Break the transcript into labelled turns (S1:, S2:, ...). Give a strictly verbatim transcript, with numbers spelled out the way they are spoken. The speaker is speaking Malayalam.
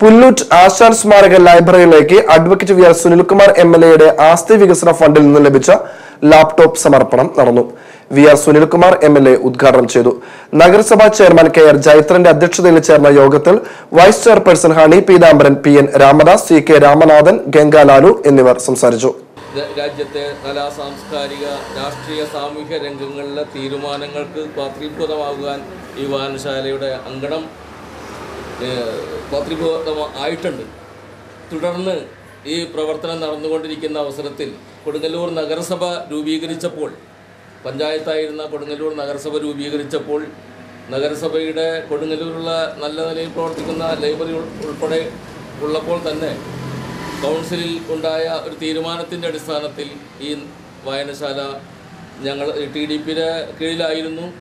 S1: പുല്ലൂറ്റ് ആശാൻ സ്മാരക ലൈബ്രറിയിലേക്ക് advocate V R Sunilkumar M L എയുടെ ആസ്തി വികസന ഫണ്ടിൽ നിന്ന് ലഭിച്ച ലാപ്ടോപ്പ് സമർപ്പണം നടന്നു. V R Sunilkumar M L A ഉദ്ഘാടനം ചെയ്തു. നഗരസഭാ ചെയർമാൻ കെ ആർ ജയത്രന്റെ അധ്യക്ഷതയിൽ ചേർന്ന യോഗത്തിൽ vice chairperson Honey Peethambaran, P N Ramadas, C K Ramanathan, Gangalal എന്നിവർ സംസാരിച്ചു.
S2: രാജ്യത്തെ കലാ, സാംസ്കാരിക, രാഷ്ട്രീയ, സാമൂഹ്യ രംഗങ്ങളിലെ തീരുമാനങ്ങൾക്ക് പാത്രീഭൂതമാകാൻ ഈ വായനശാലയുടെ അങ്കണം പാത്രീഭൂതമായിട്ടുണ്ട്. തുടർന്ന് ഈ പ്രവർത്തനം നടന്നുകൊണ്ടിരിക്കുന്ന അവസരത്തിൽ കൊടുങ്ങല്ലൂർ നഗരസഭ രൂപീകരിച്ചപ്പോൾ, പഞ്ചായത്തായിരുന്ന കൊടുങ്ങല്ലൂർ നഗരസഭ രൂപീകരിച്ചപ്പോൾ നഗരസഭയുടെ കൊടുങ്ങല്ലൂരുള്ള നല്ല നിലയിൽ പ്രവർത്തിക്കുന്ന ലൈബ്രറി ഉൾപ്പെടെ ഉള്ളപ്പോൾ തന്നെ കൗൺസിലിൽ ഉണ്ടായ ഒരു തീരുമാനത്തിൻ്റെ അടിസ്ഥാനത്തിൽ ഈ വായനശാല ഞങ്ങൾ ടി ഡി പിയുടെ കീഴിലായിരുന്നു.